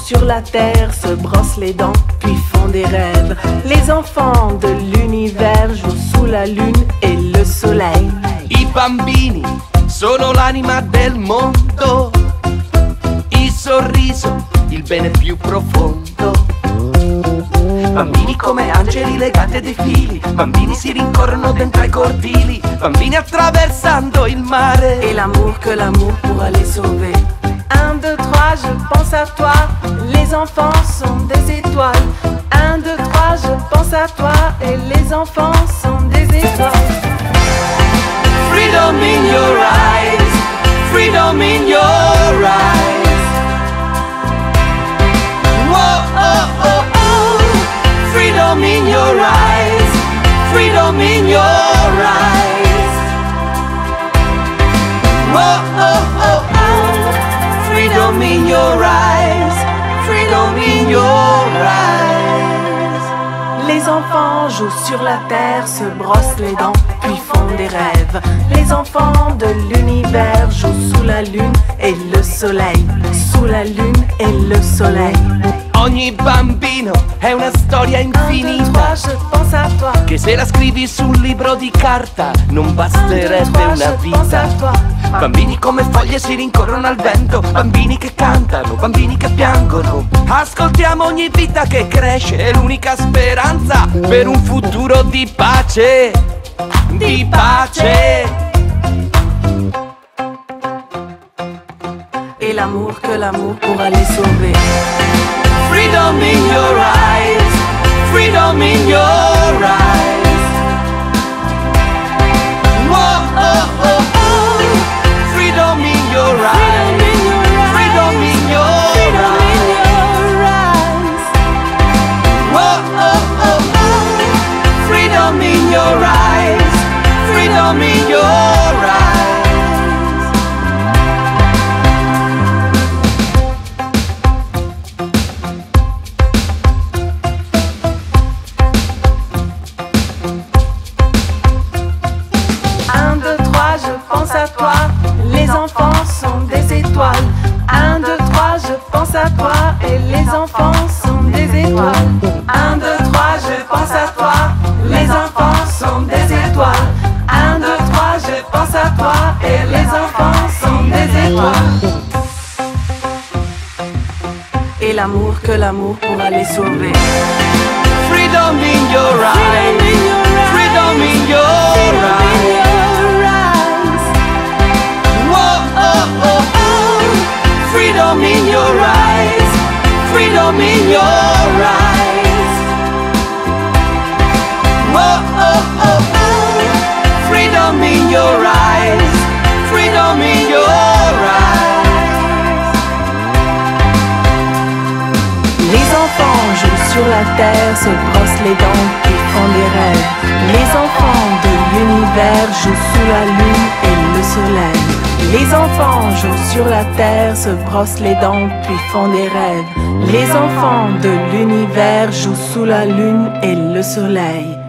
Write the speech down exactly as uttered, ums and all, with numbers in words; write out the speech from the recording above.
sur la terre, se brossent les dents, puis font des rêves. Les enfants de l'univers jouent sous la lune et le soleil. I bambini sono l'anima del mondo, il sorriso, il bene più profondo. Bambini come angeli legati a dei fili, bambini si rincorrono dentro ai cortili, bambini attraversando il mare. Et l'amour que l'amour pourra les sauver. Un, deux, trois, je pense à toi. Les enfants sont des étoiles. Un, deux, trois, je pense à toi. Et les enfants sont des étoiles. Freedom in your eyes, freedom in your eyes. Whoa, oh, oh, oh. Freedom in your eyes, freedom in your eyes. Whoa, oh, oh, oh. Freedom in your eyes, freedom in your eyes. Les enfants jouent sur la terre, se brossent les dents, puis font des rêves. Les enfants de l'univers jouent sous la lune et le soleil. Sous la lune et le soleil. Ogni bambino è una storia Un, deux, infinita, trois, je pense à toi. che se la scrivi su un libro di carta non Un, deux, basterebbe trois, una je pense vita. à toi. Bambini come foglie si rincorrono al vento, bambini che cantano, bambini che piangono. Ascoltiamo ogni vita che cresce, è l'unica speranza per un futuro di pace, di pace. Et l'amour que l'amour pourra les sauver. Freedom in your eyes, freedom in your eyes. Whoa, oh, oh, oh. Freedom in your eyes, freedom in your eyes. Whoa, oh, oh, oh. Freedom in your eyes, freedom in your eyes. Un, deux, trois, je pense à toi. Les enfants sont des étoiles. Un, deux, trois, je pense à toi. Et les enfants sont des étoiles. Un, deux, trois, je pense à toi. Les enfants sont des étoiles. Un, deux, trois, je pense à toi. Et les enfants sont des étoiles. Et l'amour que l'amour pourra les sauver. Freedom in your eyes, freedom in your eyes. Whoa, oh, oh, oh. Freedom in your eyes, freedom in your eyes. Whoa, oh, oh, oh. Freedom in your eyes, freedom in your eyes. Les enfants jouent sur la terre, se brossent les dents et font des rêves. Les enfants de l'univers jouent sous la lune et le soleil. Les enfants jouent sur la terre, se brossent les dents puis font des rêves. Les enfants de l'univers jouent sous la lune et le soleil.